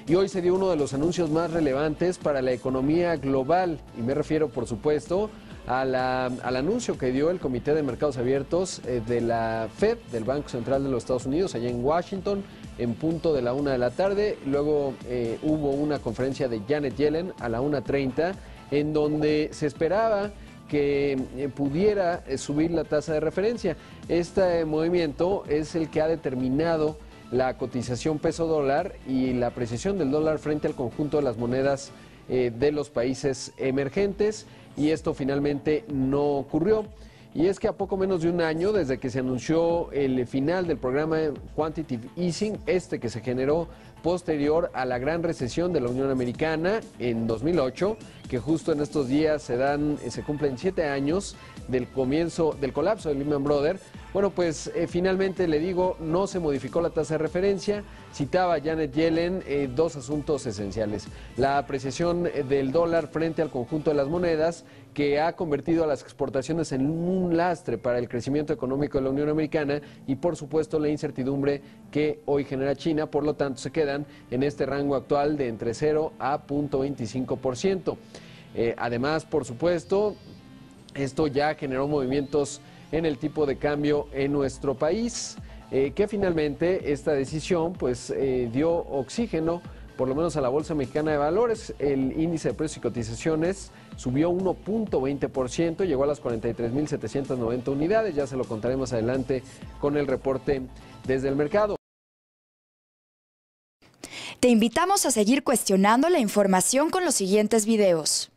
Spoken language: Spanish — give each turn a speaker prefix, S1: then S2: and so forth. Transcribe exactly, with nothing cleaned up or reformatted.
S1: Y hoy se dio uno de los anuncios más relevantes para la economía global, y me refiero, por supuesto, a la, al anuncio que dio el Comité de Mercados Abiertos eh, de la Fed, del Banco Central de los Estados Unidos, allá en Washington, en punto de la una de la tarde. Luego eh, hubo una conferencia de Janet Yellen a la una treinta, en donde se esperaba que eh, pudiera eh, subir la tasa de referencia. Este eh, movimiento es el que ha determinado la cotización peso dólar y la apreciación del dólar frente al conjunto de las monedas eh, de los países emergentes, y esto finalmente no ocurrió. Y es que a poco menos de un año desde que se anunció el final del programa Quantitative Easing, este que se generó posterior a la gran recesión de la Unión Americana en dos mil ocho, que justo en estos días se dan, se cumplen siete años del comienzo, del colapso de Lehman Brothers. Bueno, pues eh, finalmente le digo, no se modificó la tasa de referencia. Citaba Janet Yellen eh, dos asuntos esenciales: la apreciación del dólar frente al conjunto de las monedas, que ha convertido a las exportaciones en un lastre para el crecimiento económico de la Unión Americana, y por supuesto la incertidumbre que hoy genera China. Por lo tanto, se quedan en este rango actual de entre cero a cero punto veinticinco por ciento. Eh, además, por supuesto, esto ya generó movimientos en el tipo de cambio en nuestro país, eh, que finalmente esta decisión pues eh, dio oxígeno por lo menos a la Bolsa Mexicana de Valores. El índice de precios y cotizaciones subió uno punto veinte por ciento, llegó a las cuarenta y tres mil setecientas noventa unidades. Ya se lo contaré más adelante con el reporte desde el mercado.
S2: Te invitamos a seguir cuestionando la información con los siguientes videos.